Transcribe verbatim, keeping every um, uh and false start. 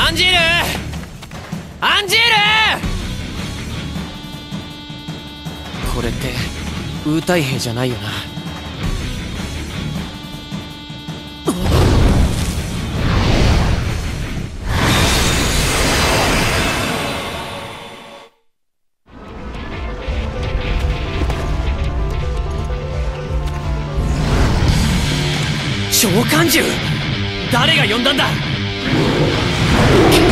アンジールアンジールこれってウータイ兵じゃないよな。召喚獣、誰が呼んだんだ。